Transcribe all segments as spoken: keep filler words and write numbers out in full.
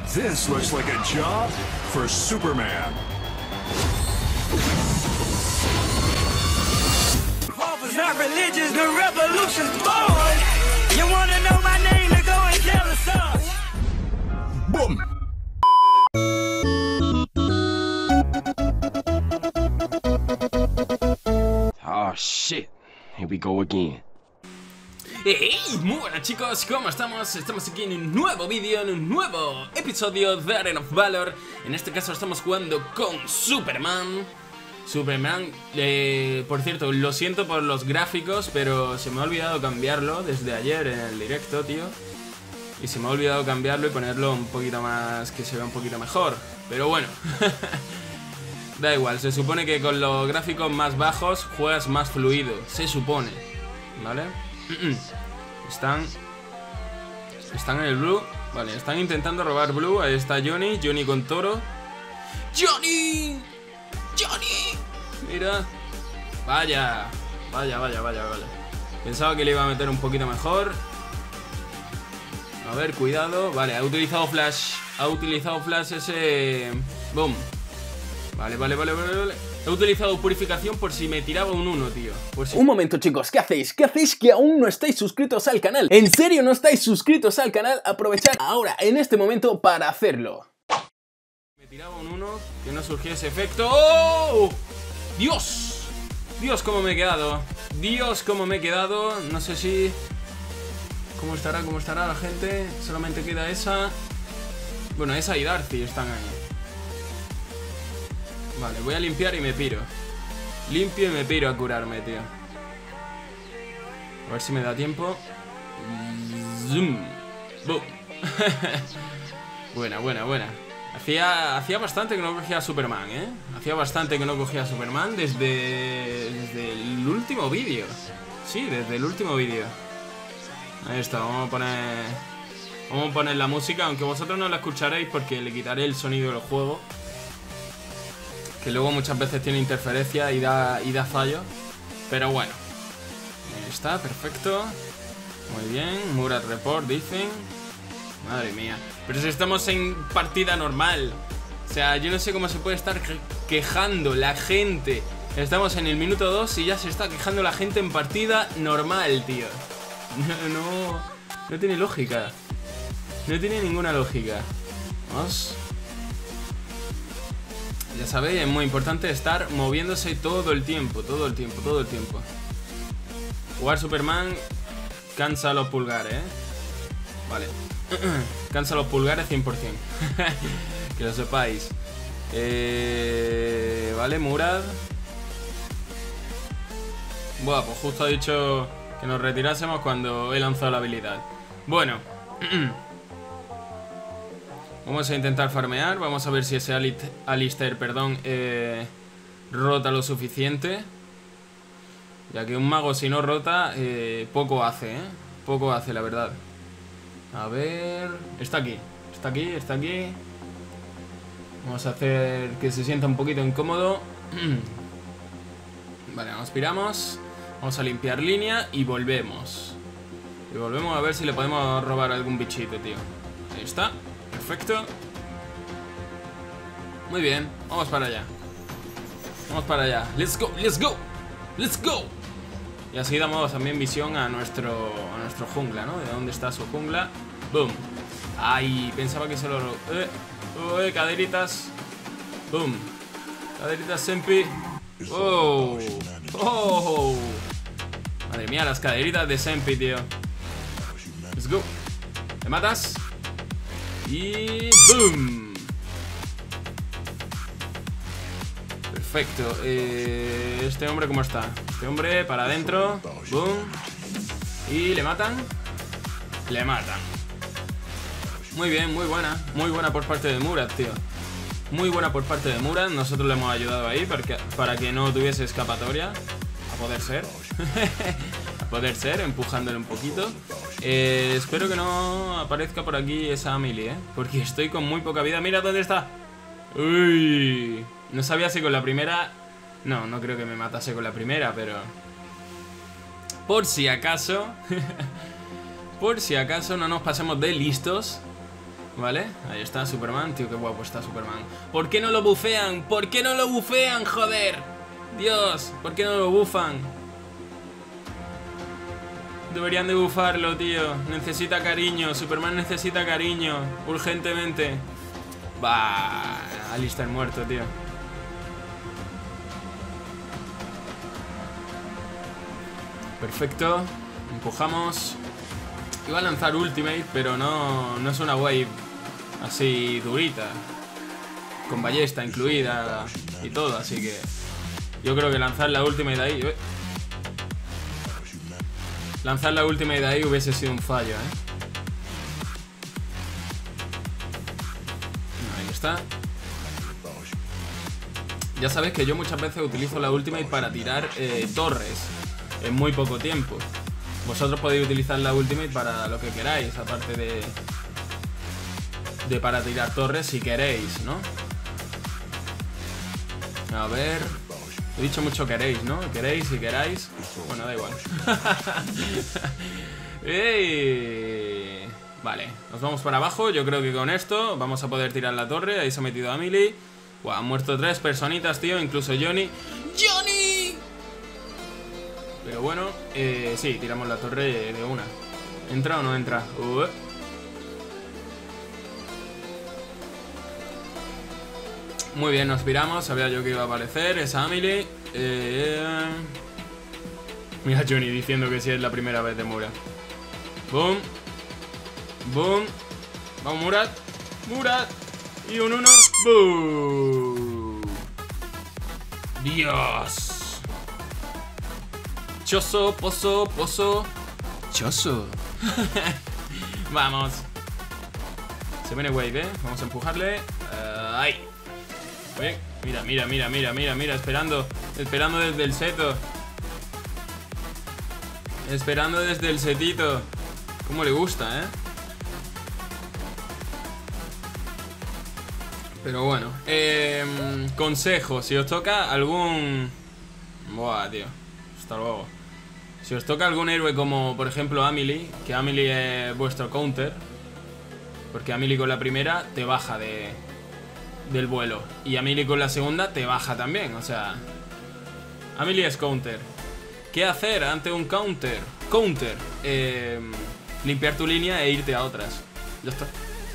This looks like a job for Superman. Not religious, the revolution's born. You wanna know my name, to go and tell the sun. Boom! Oh shit, here we go again. Hey, muy buenas chicos, ¿cómo estamos? Estamos aquí en un nuevo vídeo, en un nuevo episodio de Arena of Valor. En este caso estamos jugando con Superman. Superman, eh, por cierto, lo siento por los gráficos, pero se me ha olvidado cambiarlo desde ayer en el directo, tío. Y se me ha olvidado cambiarlo y ponerlo un poquito más, que se vea un poquito mejor. Pero bueno, da igual, se supone que con los gráficos más bajos juegas más fluido, se supone, ¿vale? Están, están en el Blue, vale, están intentando robar Blue, ahí está Johnny, Johnny con Toro. ¡Johnny! ¡Johnny! Mira. Vaya. Vaya, vaya, vaya, vaya. Pensaba que le iba a meter un poquito mejor. A ver, cuidado. Vale, ha utilizado Flash. Ha utilizado Flash ese... Boom. Vale, vale, vale, vale, vale. He utilizado Purificación por si me tiraba un uno, tío. Por si... Un momento, chicos, ¿qué hacéis? ¿Qué hacéis que aún no estáis suscritos al canal? ¿En serio no estáis suscritos al canal? Aprovechad ahora, en este momento, para hacerlo. Me tiraba un uno, que no surgiese efecto. ¡Oh! ¡Dios! Dios, cómo me he quedado. Dios, cómo me he quedado. No sé si... ¿Cómo estará? ¿Cómo estará la gente? Solamente queda esa. Bueno, esa y Darcy están ahí. Vale, voy a limpiar y me piro. Limpio y me piro a curarme, tío. A ver si me da tiempo. Zoom. Boom. Buena, buena, buena. Hacía, hacía bastante que no cogía a Superman, ¿eh? Hacía bastante que no cogía a Superman desde, desde el último vídeo. Sí, desde el último vídeo. Ahí está, vamos a poner... Vamos a poner la música, aunque vosotros no la escucharéis porque le quitaré el sonido del juego. Que luego muchas veces tiene interferencia y da, y da fallo. Pero bueno. Ahí está, perfecto. Muy bien, Murat Report, dicen. Madre mía. Pero si estamos en partida normal. O sea, yo no sé cómo se puede estar quejando la gente. Estamos en el minuto dos y ya se está quejando la gente en partida normal, tío. No, no, no tiene lógica. No tiene ninguna lógica. Vamos. Ya sabéis, es muy importante estar moviéndose todo el tiempo, todo el tiempo, todo el tiempo. Jugar Superman cansa los pulgares, ¿eh? Vale. Cansa los pulgares cien por cien. Que lo sepáis. Eh, vale, Murad. Buah, pues justo ha dicho que nos retirásemos cuando he lanzado la habilidad. Bueno. Vamos a intentar farmear. Vamos a ver si ese Alistair, perdón, eh, rota lo suficiente. Ya que un mago si no rota, eh, poco hace, ¿eh? Poco hace, la verdad. A ver... Está aquí, está aquí, está aquí. Vamos a hacer que se sienta un poquito incómodo. Vale, nos piramos. Vamos a limpiar línea y volvemos. Y volvemos a ver si le podemos robar algún bichito, tío. Ahí está, perfecto. Muy bien, vamos para allá. Vamos para allá, let's go, let's go, let's go. Y así damos también visión a nuestro, a nuestro jungla, ¿no? De dónde está su jungla. Boom. Ay, pensaba que se lo... Eh, eh, caderitas. Boom. Caderitas Sempi. Oh. Oh. Madre mía, las caderitas de Sempi, tío. Let's go. ¿Me matas? Y... boom. Perfecto. Eh, este hombre, ¿cómo está? Este hombre para adentro. Boom. Y le matan. Le matan. Muy bien, muy buena. Muy buena por parte de Murat, tío. Muy buena por parte de Murat. Nosotros le hemos ayudado ahí para que, para que no tuviese escapatoria. A poder ser. A poder ser, empujándole un poquito. eh, Espero que no aparezca por aquí esa Amelie, ¿eh? Porque estoy con muy poca vida. Mira dónde está. Uy. No sabía si con la primera... No, no creo que me matase con la primera, pero... Por si acaso... Por si acaso no nos pasemos de listos. Vale, ahí está Superman. Tío, qué guapo está Superman. ¿Por qué no lo bufean? ¿Por qué no lo bufean, joder? Dios, ¿por qué no lo bufan? Deberían de bufarlo, tío. Necesita cariño, Superman necesita cariño. Urgentemente. Bah, Alistair muerto, tío. Perfecto. Empujamos. Iba a lanzar Ultimate, pero no, no es una wave así durita, con ballesta incluida y todo, así que yo creo que lanzar la Ultimate ahí eh. Lanzar la Ultimate ahí hubiese sido un fallo, ¿eh? Ahí está. Ya sabéis que yo muchas veces utilizo la Ultimate para tirar eh, torres en muy poco tiempo. Vosotros podéis utilizar la Ultimate para lo que queráis, aparte de... de para tirar torres si queréis, ¿no? A ver... He dicho mucho queréis, ¿no? Queréis y queráis. Bueno, da igual. ¡Ey! Vale, nos vamos para abajo. Yo creo que con esto vamos a poder tirar la torre. Ahí se ha metido Emily. Wow, han muerto tres personitas, tío. Incluso Johnny. ¡Johnny! Pero bueno, eh, sí, tiramos la torre de una. ¿Entra o no entra? Uh. Muy bien, nos piramos. Sabía yo que iba a aparecer esa Emily. Eh... Mira Johnny diciendo que sí es la primera vez de Murat. Boom. Boom. Vamos Murat. Murat. Y un uno. Boom. Dios. Choso, pozo, pozo. Choso. Vamos. Se viene wave, eh. Vamos a empujarle. Uh, ahí. Bien. Mira, mira, mira, mira, mira, mira. Esperando. Esperando desde el seto. Esperando desde el setito. Cómo le gusta, eh. Pero bueno. Eh, consejo. Si os toca algún... Buah, tío. Hasta luego. Si os toca algún héroe como, por ejemplo, Emily, que Emily es vuestro counter, porque Emily con la primera te baja de del vuelo, y Emily con la segunda te baja también, o sea, Emily es counter. ¿Qué hacer ante un counter? Counter, eh, limpiar tu línea e irte a otras. Ya está.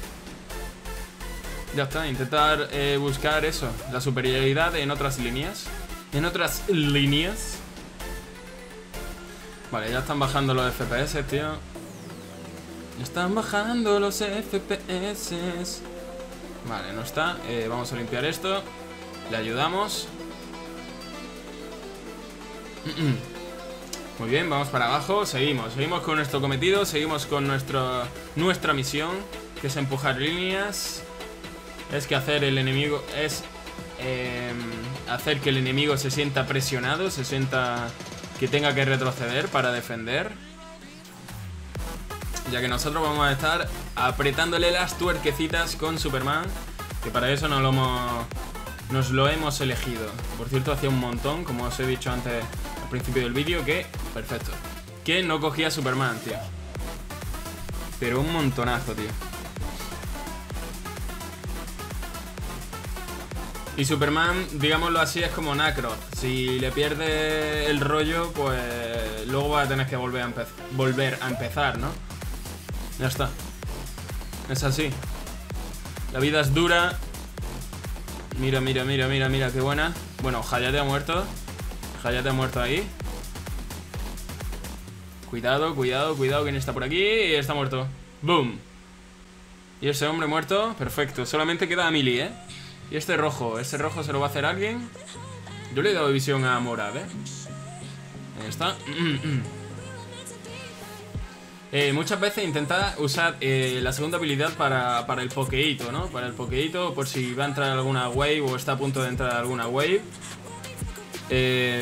Ya está, intentar eh, buscar eso, la superioridad en otras líneas. En otras líneas. Vale, ya están bajando los F P S, tío. Ya están bajando los F P S. Vale, no está. eh, Vamos a limpiar esto. Le ayudamos. Muy bien, vamos para abajo. Seguimos, seguimos con nuestro cometido. Seguimos con nuestro, nuestra misión, que es empujar líneas. Es que hacer el enemigo Es eh, hacer que el enemigo se sienta presionado, se sienta... que tenga que retroceder para defender, ya que nosotros vamos a estar apretándole las tuerquecitas con Superman, que para eso nos lo hemos, nos lo hemos elegido. Por cierto, hacía un montón, como os he dicho antes al principio del vídeo, que... Perfecto. Que no cogía Superman, tío. Pero un montonazo, tío. Y Superman, digámoslo así, es como Nacro. Si le pierde el rollo, pues luego va a tener que volver a, volver a empezar, ¿no? Ya está. Es así. La vida es dura. Mira, mira, mira, mira, mira, qué buena. Bueno, Hayate ha muerto. Hayate ha muerto ahí. Cuidado, cuidado, cuidado, ¿quién está por aquí? Y está muerto. ¡Boom! Y ese hombre muerto, perfecto. Solamente queda Emily, ¿eh? Y este rojo, ¿este rojo se lo va a hacer alguien? Yo le he dado visión a Morad, ¿eh? Ahí está. eh, Muchas veces intentad usar eh, la segunda habilidad para, para el pokeito, ¿no? Para el pokeito, por si va a entrar alguna wave o está a punto de entrar alguna wave. Eh,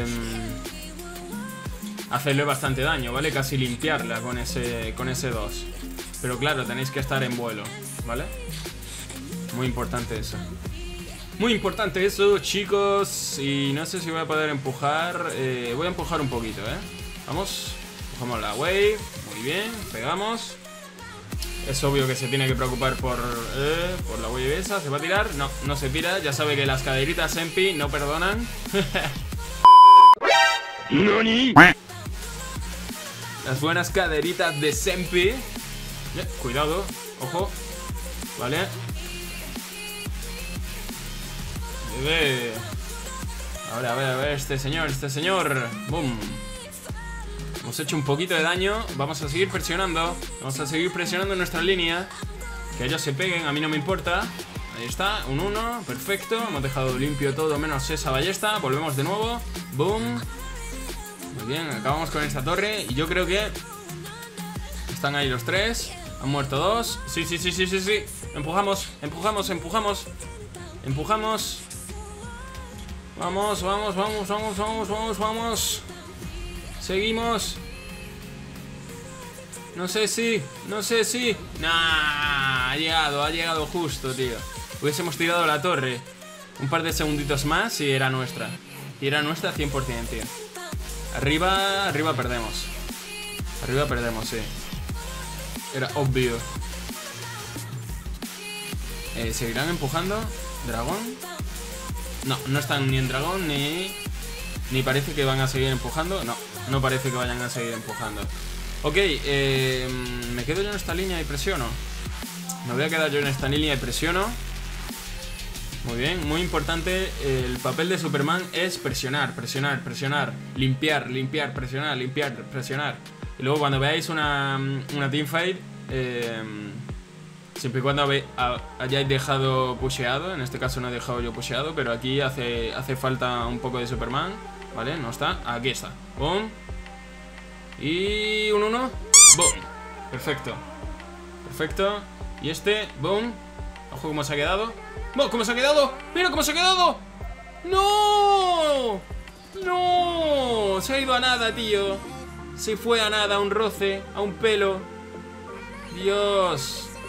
hacerle bastante daño, ¿vale? Casi limpiarla con ese, con ese dos. Pero claro, tenéis que estar en vuelo, ¿vale? Muy importante eso. Muy importante eso, chicos. Y no sé si voy a poder empujar. eh, Voy a empujar un poquito, ¿eh? Vamos. Empujamos la wave. Muy bien, pegamos. Es obvio que se tiene que preocupar por, eh, por la wave esa. ¿Se va a tirar? No, no se tira. Ya sabe que las caderitas Senpi no perdonan. ¿Nani? Las buenas caderitas de Senpi. Eh, cuidado, ojo. Vale. Bebé. Ahora, a ver, a ver, este señor, este señor. Boom. Hemos hecho un poquito de daño. Vamos a seguir presionando. Vamos a seguir presionando en nuestra línea. Que ellos se peguen, a mí no me importa. Ahí está, un uno, perfecto. Hemos dejado limpio todo menos esa ballesta. Volvemos de nuevo, boom. Muy bien, acabamos con esta torre. Y yo creo que están ahí los tres. Han muerto dos. Sí, sí, sí, sí, sí, sí. Empujamos, empujamos, empujamos. Empujamos. Vamos, vamos, vamos, vamos, vamos, vamos, vamos. Seguimos. No sé si, no sé si. Nah, ha llegado, ha llegado justo, tío. Hubiésemos tirado la torre un par de segunditos más y era nuestra. Y era nuestra cien por cien, tío. Arriba, arriba perdemos. Arriba perdemos, sí. Era obvio. eh, ¿Seguirán empujando? ¿Dragón? No, no están ni en dragón ni... Ni parece que van a seguir empujando. No, no parece que vayan a seguir empujando. Ok, eh, me quedo yo en esta línea y presiono. Me voy a quedar yo en esta línea y presiono. Muy bien, muy importante. El papel de Superman es presionar, presionar, presionar. Limpiar, limpiar, presionar, limpiar, presionar. Y luego cuando veáis una, una teamfight, eh, siempre y cuando habe, a, hayáis dejado pusheado. En este caso no he dejado yo pusheado, pero aquí hace, hace falta un poco de Superman. Vale, no está, aquí está. Boom. Y un uno. Boom. Perfecto. Perfecto. Y este, boom. Ojo cómo se ha quedado. ¡Oh, cómo se ha quedado! ¡Mira cómo se ha quedado! ¡No! ¡No! Se ha ido a nada, tío. Se fue a nada, a un roce, a un pelo. Dios.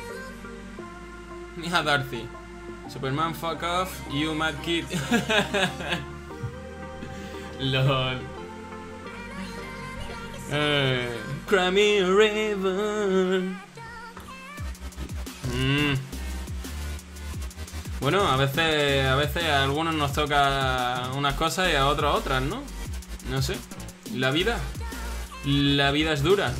Mira Darcy. Superman, fuck off. You mad kid. LOL. Eh, Cry me a river. Mmm. Bueno, a veces, a veces a algunos nos toca unas cosas y a otros otras, ¿no? No sé. La vida. La vida es dura.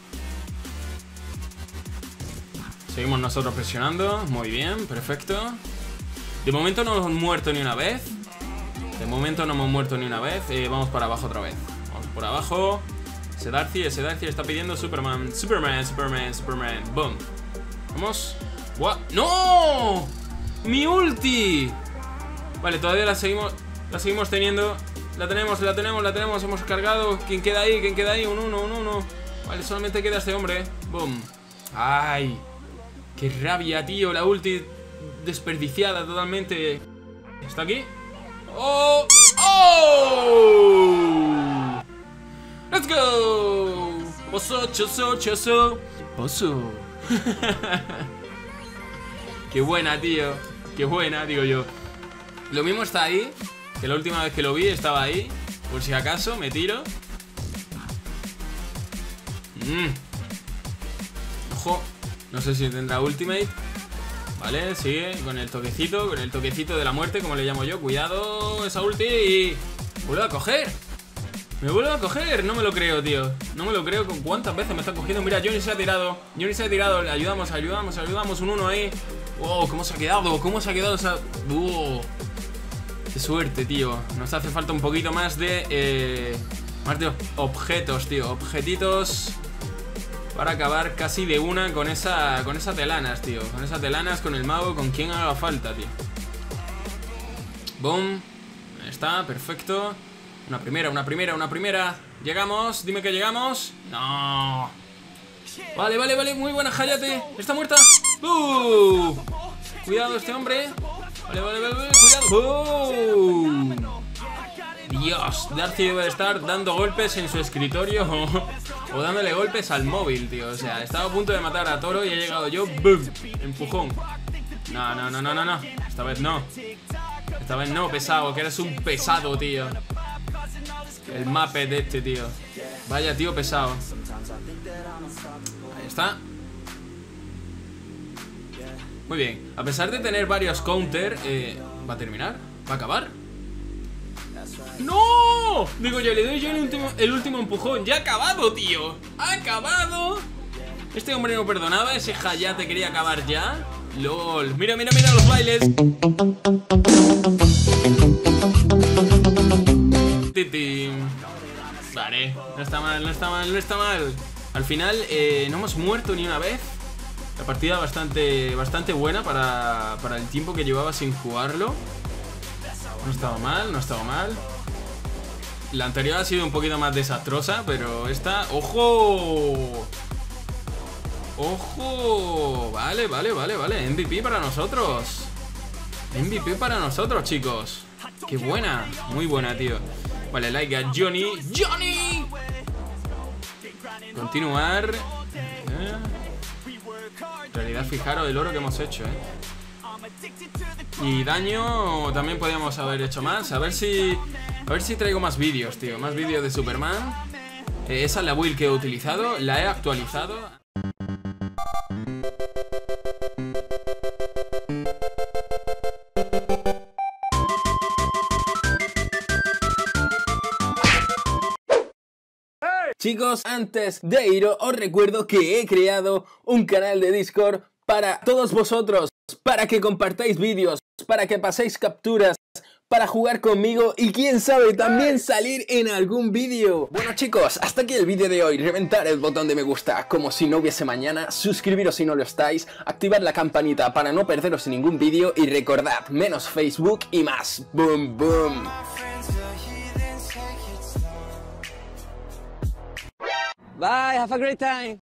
Seguimos nosotros presionando. Muy bien, perfecto. De momento no hemos muerto ni una vez. De momento no hemos muerto ni una vez. eh, Vamos para abajo otra vez. Vamos por abajo. Ese Darcy, ese Darcy está pidiendo Superman. Superman, Superman, Superman. Boom. Vamos. What? ¡No! ¡Mi ulti! Vale, todavía la seguimos. La seguimos teniendo. La tenemos, la tenemos, la tenemos. Hemos cargado. ¿Quién queda ahí? ¿Quién queda ahí? Un uno, un uno. Vale, solamente queda este hombre. Boom. ¡Ay! ¡Qué rabia, tío! La ulti desperdiciada totalmente. ¿Está aquí? ¡Oh! ¡Oh! ¡Let's go! Pozo, choso, choso. Pozo. Qué buena, tío. Qué buena, digo yo. Lo mismo está ahí, que la última vez que lo vi estaba ahí. Por si acaso, me tiro. mm. Ojo. No sé si tendrá ultimate. Vale, sigue con el toquecito. Con el toquecito de la muerte, como le llamo yo. Cuidado, esa ulti y... vuelve a coger. Me vuelve a coger, no me lo creo, tío. No me lo creo con cuántas veces me está cogiendo. Mira, Johnny se ha tirado. Johnny se ha tirado, le ayudamos, ayudamos, ayudamos. Un uno ahí. Wow, cómo se ha quedado, cómo se ha quedado esa... Wow. Qué suerte, tío. Nos hace falta un poquito más de... Eh... Más de objetos, tío. Objetitos para acabar casi de una con esa... Con esas telanas, tío. Con esas telanas, con el mago, con quien haga falta, tío. Boom. Ahí está, perfecto. Una primera, una primera, una primera. Llegamos, dime que llegamos. No. Vale, vale, vale, muy buena Hayate. Está muerta. ¡Uh! Cuidado este hombre. Vale, vale, vale, vale. Cuidado. ¡Uh! Dios, Darcy debe estar dando golpes en su escritorio o, o dándole golpes al móvil, tío. O sea, estaba a punto de matar a Toro y he llegado yo. ¡Bum! Empujón. No, no, no, no, no, no. Esta vez no. Esta vez no, pesado, que eres un pesado, tío. El mape de este, tío. Vaya tío pesado. Ahí está. Muy bien, a pesar de tener varios counter, eh, ¿va a terminar? ¿Va a acabar? ¡No! Digo yo, le doy yo el último, el último empujón. ¡Ya ha acabado, tío! ¡Ha acabado! Este hombre no perdonaba, ese Hayate quería acabar ya. ¡Lol! Mira, mira, mira los bailes. Titi. Vale, no está mal, no está mal, no está mal. Al final eh, no hemos muerto ni una vez. La partida bastante, bastante buena para, para el tiempo que llevaba sin jugarlo. No estaba mal, no estaba mal. La anterior ha sido un poquito más desastrosa, pero esta... ¡Ojo! ¡Ojo! Vale, vale, vale, vale. M V P para nosotros. M V P para nosotros, chicos. ¡Qué buena! Muy buena, tío. Vale, like a Johnny. ¡Johnny! Continuar. ¿Eh? En realidad, fijaros el oro que hemos hecho, ¿eh? Y daño también podríamos haber hecho más. A ver si... A ver si traigo más vídeos, tío. Más vídeos de Superman. eh, Esa es la build que he utilizado. La he actualizado. Chicos, antes de iros, os recuerdo que he creado un canal de Discord para todos vosotros, para que compartáis vídeos, para que paséis capturas, para jugar conmigo y quién sabe, también salir en algún vídeo. Bueno chicos, hasta aquí el vídeo de hoy. Reventar el botón de me gusta como si no hubiese mañana, suscribiros si no lo estáis, activar la campanita para no perderos ningún vídeo y recordad, menos Facebook y más. Boom, boom. Bye, have a great time.